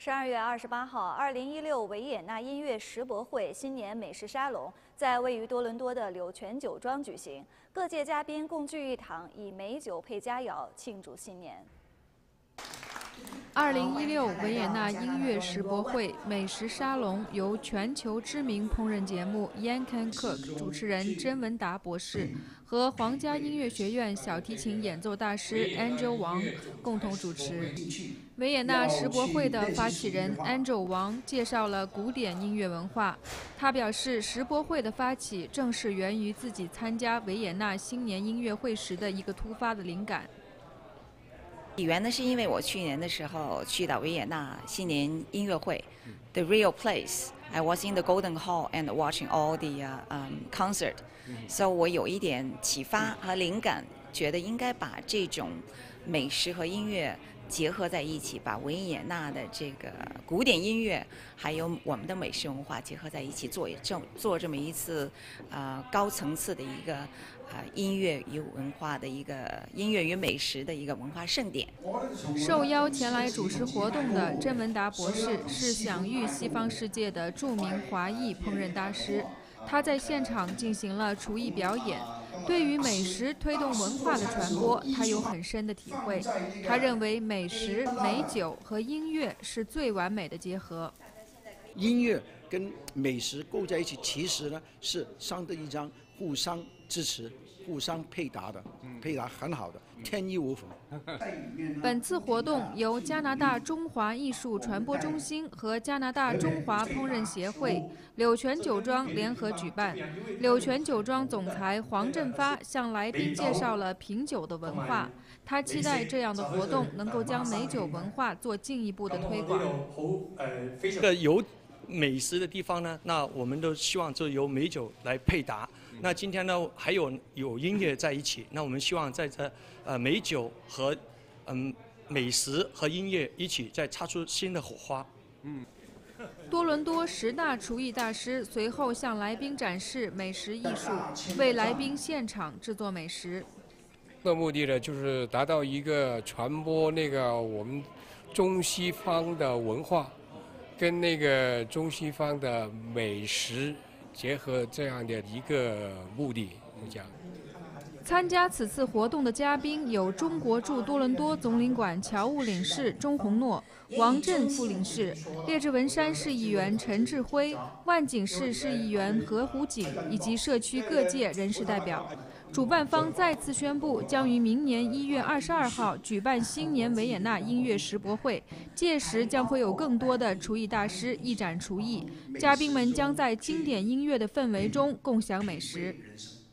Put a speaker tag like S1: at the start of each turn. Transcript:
S1: 12月28号，2016维也纳音乐世博会新年美食沙龙在位于多伦多的柳泉酒庄举行，各界嘉宾共聚一堂，以美酒配佳肴庆祝新年。
S2: 2016维也纳音乐世博会美食沙龙由全球知名烹饪节目 Jan Can Cook 主持人甄文达博士和皇家音乐学院小提琴演奏大师 Angel Wang 共同主持。维也纳世博会的发起人 Angel Wang 介绍了古典音乐文化。他表示，世博会的发起正是源于自己参加维也纳新年音乐会时的一个突发的灵感。
S3: 起源呢，是因为我去年的时候去到维也纳新年音乐会 ，The Real Place. I was in the Golden Hall and watching all the concert. So 我有一点启发和灵感，觉得应该把这种美食和音乐结合在一起，把维也纳的这个古典音乐还有我们的美食文化结合在一起，做这么一次高层次的一个音乐与文化的一个音乐与美食的一个文化盛典。
S2: 受邀前来主持活动的甄文达博士是享誉西方世界的著名华裔烹饪大师，他在现场进行了厨艺表演。对于美食推动文化的传播，他有很深的体会。他认为美食、美酒和音乐是最完美的结合。
S4: 音乐跟美食构在一起，其实呢是相得益彰，互相支持、互相配搭的，配搭很好的，天衣无缝。
S2: 本次活动由加拿大中华艺术传播中心和加拿大中华烹饪协会、柳泉酒庄联合举办。柳泉酒庄总裁黄振发向来宾介绍了品酒的文化，他期待这样的活动能够将美酒文化做进一步的推广。
S5: 有美食的地方呢，那我们都希望就由美酒来配搭。那今天呢，还有音乐在一起，那我们希望在这美酒和美食和音乐一起再擦出新的火花。
S2: 多伦多10大厨艺大师随后向来宾展示美食艺术，为来宾现场制作美食。
S6: 的目的呢，就是达到一个传播那个我们中西方的文化，跟那个中西方的美食结合这样的一个目的，这样。
S2: 参加此次活动的嘉宾有中国驻多伦多总领馆侨务领事钟洪诺、王震副领事、列治文山市议员陈志辉、万景市市议员何虎景以及社区各界人士代表。主办方再次宣布，将于明年1月22号举办新年维也纳音乐世博会，届时将会有更多的厨艺大师一展厨艺，嘉宾们将在经典音乐的氛围中共享美食。